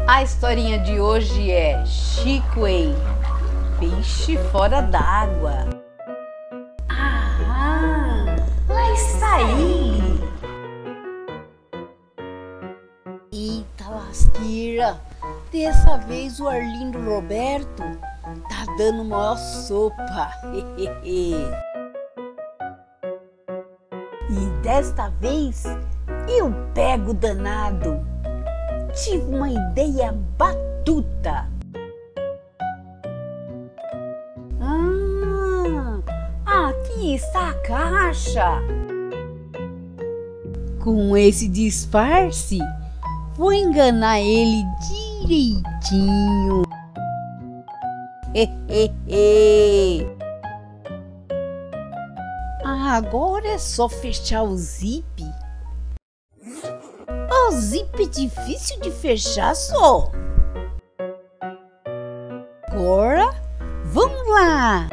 A historinha de hoje é Chico e Peixe Fora d'Água. Ah, lá está ele! Eita lasqueira! Dessa vez o Arlindo Roberto tá dando maior sopa. E desta vez eu pego o danado. Tive uma ideia batuta. Aqui está a caixa. Com esse disfarce, vou enganar ele direitinho. Agora é só fechar o zip. O zip é difícil de fechar só. Agora, vamos lá.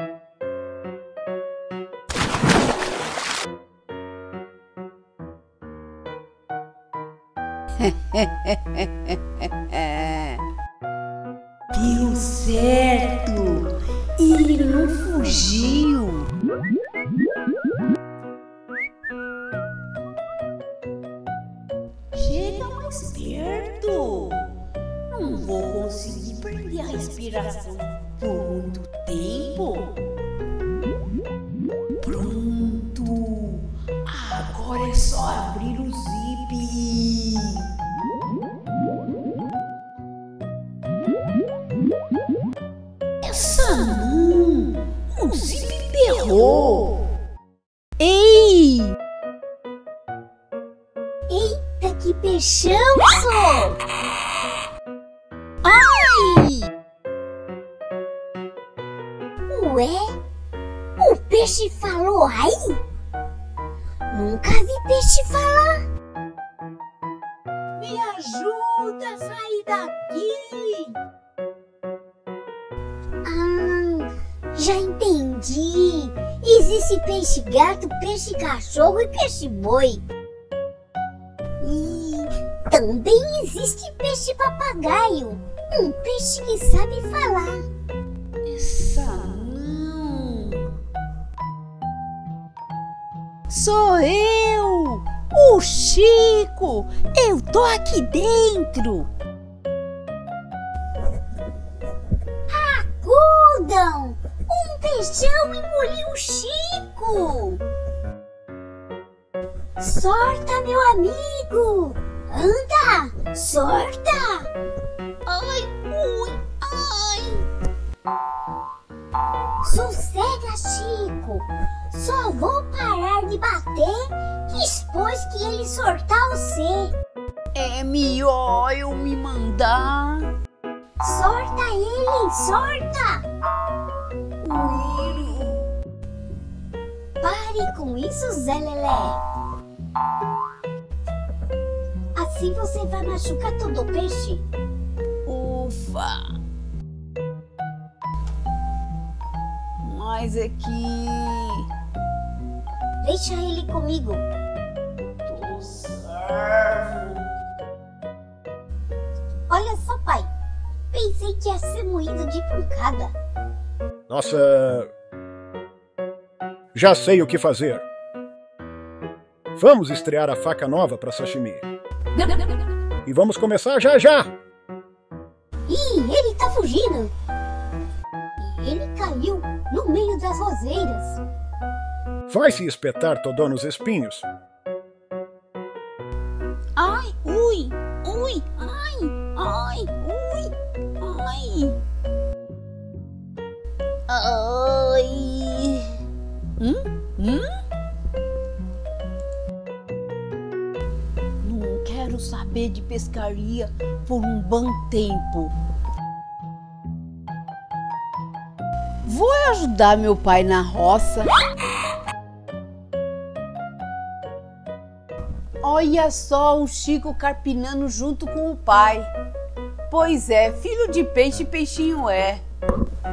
Deu certo. Ele não fugiu. Chega mais perto. Não vou conseguir perder a respiração por muito tempo. Pronto. Agora é só abrir o zip. Essa não. O zip berrou. Ei! Eita, que peixão, só! Ai! Ué? O peixe falou ai? Nunca vi peixe falar. Me ajuda a sair daqui! Já entendi. Existe peixe gato, peixe cachorro e peixe boi. E também existe peixe papagaio, um peixe que sabe falar. Essa não. Sou eu, o Chico. Eu tô aqui dentro. Acudam! Um peixão engoliu o Chico! Sorta, meu amigo! Anda! Sorta! Ai, ui, ai. Sossega, Chico! Só vou parar de bater depois que ele sortar você. É melhor eu me mandar. Sorta ele! Sorta! Pare com isso, Zé Lelé. Assim você vai machucar todo o peixe. Ufa. Mas é que... Deixa ele comigo. Tô certo. Olha só, pai. Pensei que ia ser moído de pancada. Nossa... Já sei o que fazer. Vamos estrear a faca nova para sashimi. E vamos começar já já! Ih, ele tá fugindo. E ele caiu no meio das roseiras. Vai se espetar todo nos espinhos. Ai, ui, ui, ai, ai, ui, ai. Ai. Não quero saber de pescaria por um bom tempo. Vou ajudar meu pai na roça. Olha só o Chico carpinando junto com o pai. Pois é, filho de peixe, peixinho é.